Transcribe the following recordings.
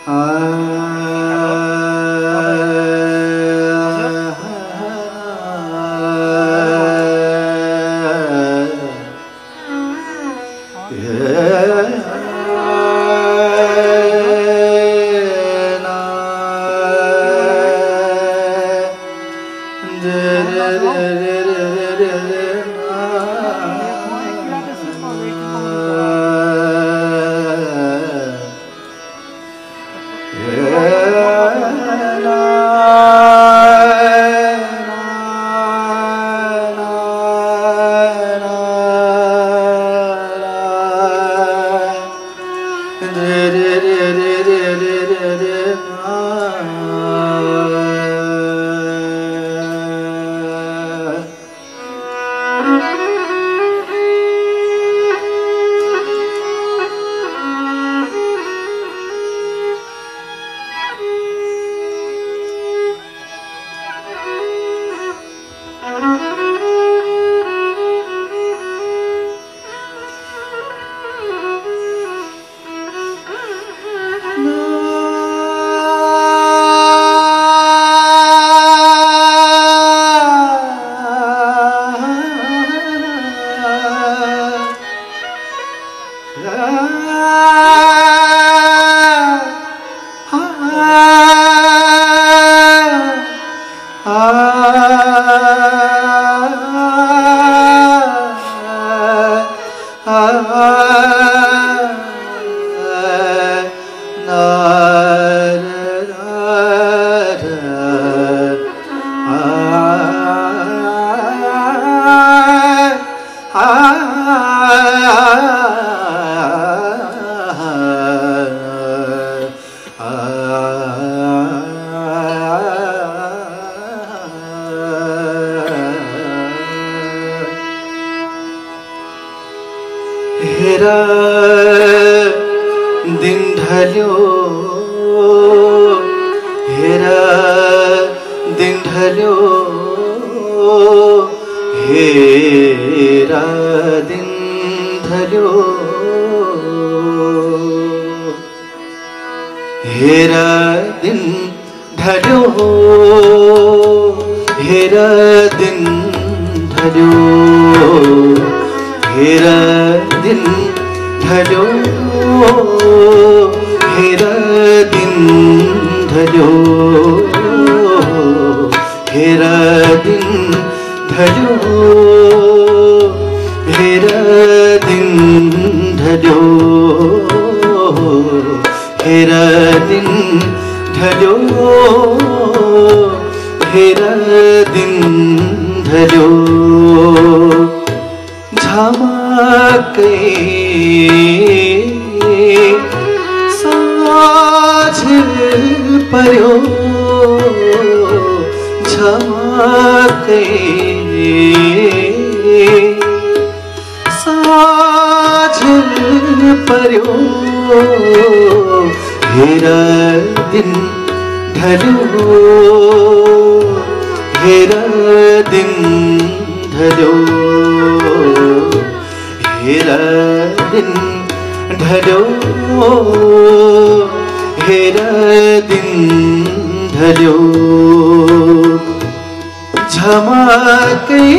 हेरा दिन ढल्यो हेरा दिन ढल्यो हेरा दिन ढल्यो हेरा दिन ढल्यो हेरा दिन ढल्यो हेरा दिन ढल्यो हेरा दिन ढल्यो हेरा दिन ढल्यो हेरा दिन ढल्यो हेरा दिन ढल्यो हेरा दिन ढल्यो झमकै साँझ पर्यो झमकै साँझ पर्यो हेरा दिन ढल्यो हेरा दिन ढल्यो हेरा दिन ढल्यो हेरा दिन ढल्यो झमकै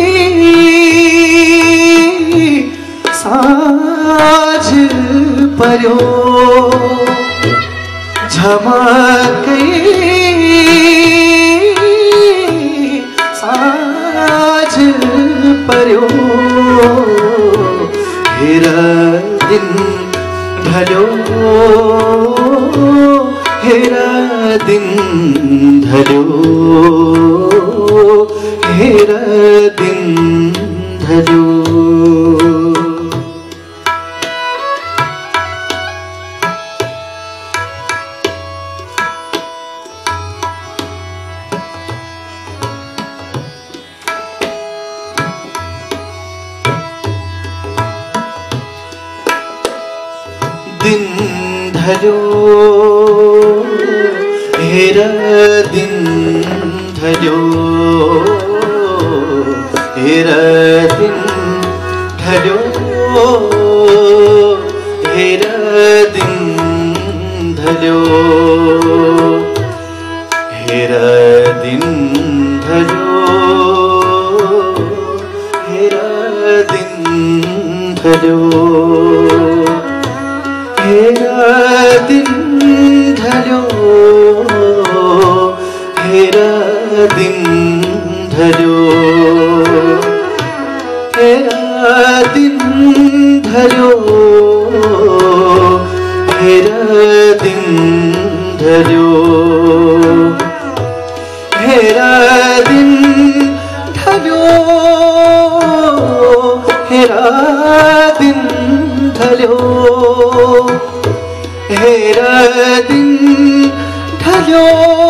साँझ पर्यो झमकै साँझ पर्यो हेरा दिन ढल्यो हेरा दिन ढल्यो हेरा दिन ढल्यो दिन ढल्यो हेरा दिन ढल्यो हेरा दिन ढल्यो हेरा दिन ढल्यो हेर दिन ढल्यो हेर दिन ढल्यो हेर दिन ढल्यो हेर दिन ढल्यो हेर दिन ढल्यो हेर दिन ढल्यो हेर दिन ढल्यो हेर दिन ढल्यो हेर दिन ढल्यो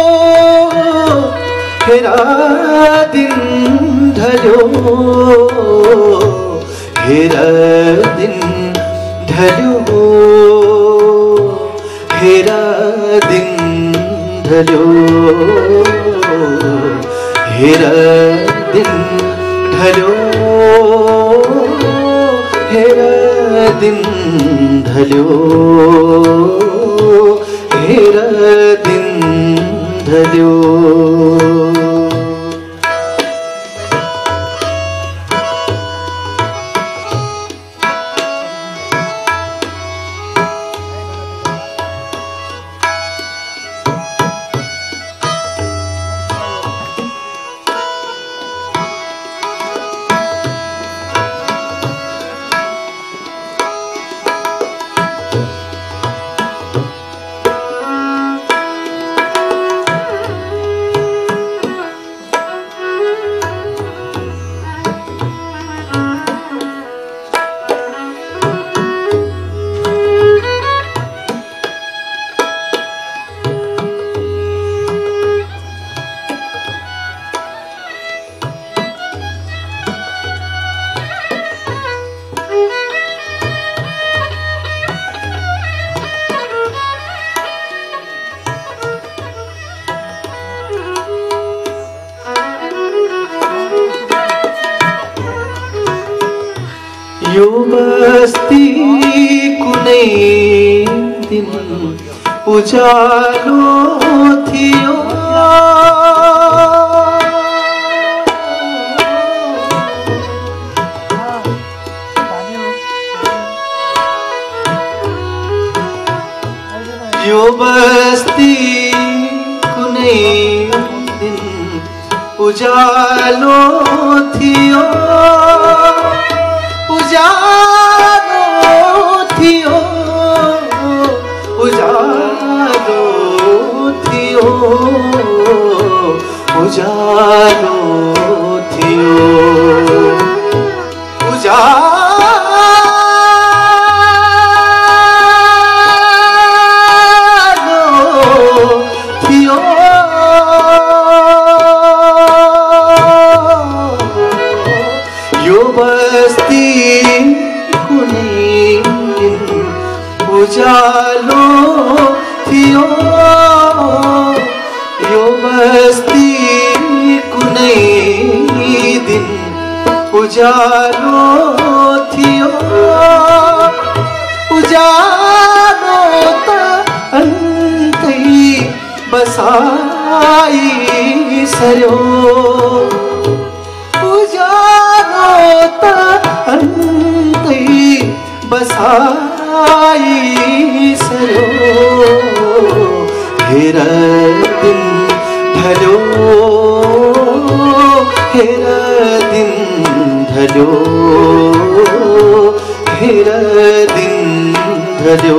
हेर दिन ढल्यो हेर दिन ढल्यो हेर दिन ढल्यो हेर दिन ढल्यो हेर दिन ढल्यो हेर दिन ढल्यो यो बस्ती कुनै दिन उजालो थियो यो बस्ती कुनै दिन उजालो थियो उजालो थियो उजालो थियो उजालो थियो उजालो थियो यो बस्ती उजालो थियो यो बस्ती कुनै दिन उजालो थियो उजालो त अन्तै बसाई सर्यो उजालो त अन्तै बसाई सर्यो हेर दिन ढल्यो हेर दिन ढल्यो हेर दिन ढल्यो